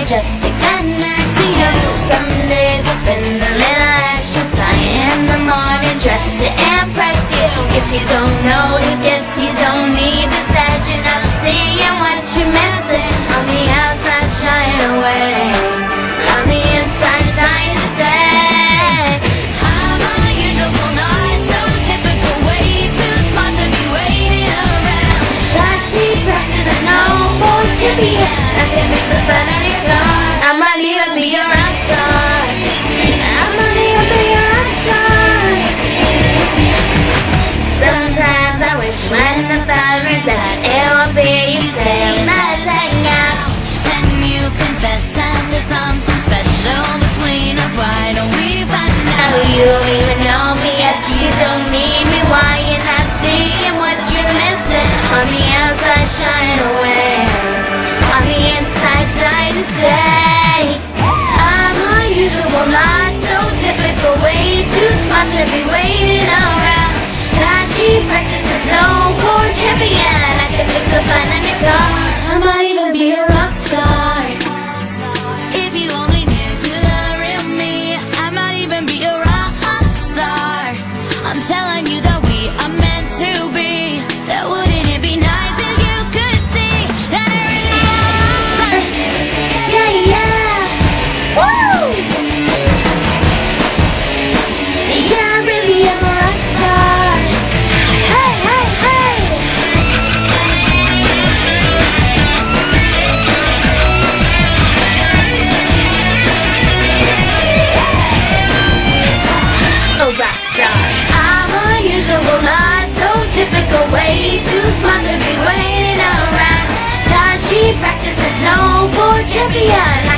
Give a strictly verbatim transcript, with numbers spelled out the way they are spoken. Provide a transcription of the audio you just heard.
just to get next to you. Some days I spend a little extra time in the morning dressed to impress you. Guess you don't notice, guess you don't need to set. You're not seeing what you're missing. On the outside shying away, on the inside dying to say I'm unusual, not so typical, way too smart to be waiting around. Touch me, practice is no more chippy. I can mix the fun in your car. I might even be a rock star. I might even be a rock star. Sometimes I wish when the phone rings out, it won't be you saying let's hang out. And you confess that there's something special between us. Why don't we find Oh, out? you don't even know me, yes, you don't need me. Why you're not seeing what you're missing? On the outside shine away, on the inside die to say I'm unusual, not so typical, way too smart to be waiting around. Tai Chi practices no poor champion. I can fix the fun in your car. I might even be a rock star. If you only knew the real me, I might even be a rock star. I'm telling you that we are meant to be. That wouldn't it be nice if you could see that I really am a rock star? Yeah, yeah. Woo! Yeah, I really am a rock star. Hey, hey, hey. A rock star. I'm unusual, not so typical, way too smart to be waiting around. Tai Chi practices no poor champion.